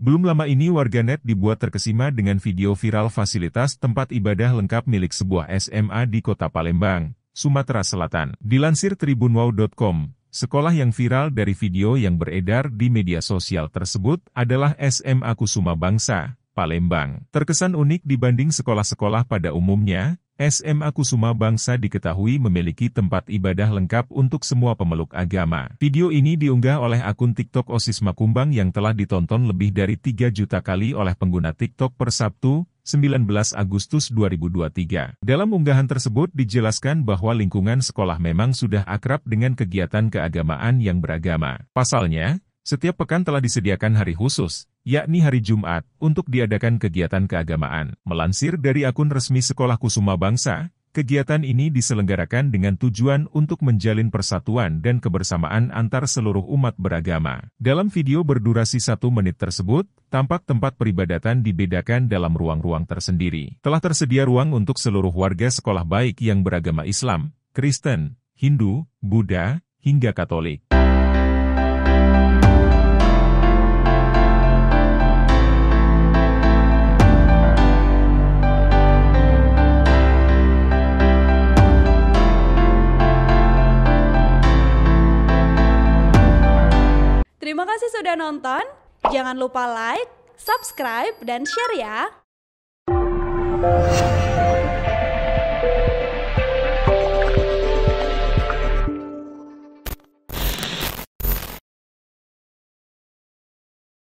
Belum lama ini warganet dibuat terkesima dengan video viral fasilitas tempat ibadah lengkap milik sebuah SMA di Kota Palembang, Sumatera Selatan. Dilansir tribunwow.com, sekolah yang viral dari video yang beredar di media sosial tersebut adalah SMA Kusuma Bangsa, Palembang. Terkesan unik dibanding sekolah-sekolah pada umumnya, SMA Kusuma Bangsa diketahui memiliki tempat ibadah lengkap untuk semua pemeluk agama. Video ini diunggah oleh akun TikTok OSIS Makumbang yang telah ditonton lebih dari 3 juta kali oleh pengguna TikTok per Sabtu, 19 Agustus 2023. Dalam unggahan tersebut dijelaskan bahwa lingkungan sekolah memang sudah akrab dengan kegiatan keagamaan yang beragama. Pasalnya, setiap pekan telah disediakan hari khusus, yakni hari Jumat, untuk diadakan kegiatan keagamaan. Melansir dari akun resmi Sekolah Kusuma Bangsa, kegiatan ini diselenggarakan dengan tujuan untuk menjalin persatuan dan kebersamaan antar seluruh umat beragama. Dalam video berdurasi 1 menit tersebut, tampak tempat peribadatan dibedakan dalam ruang-ruang tersendiri. Telah tersedia ruang untuk seluruh warga sekolah baik yang beragama Islam, Kristen, Hindu, Buddha, hingga Katolik. Terima kasih sudah nonton, jangan lupa like, subscribe, dan share ya!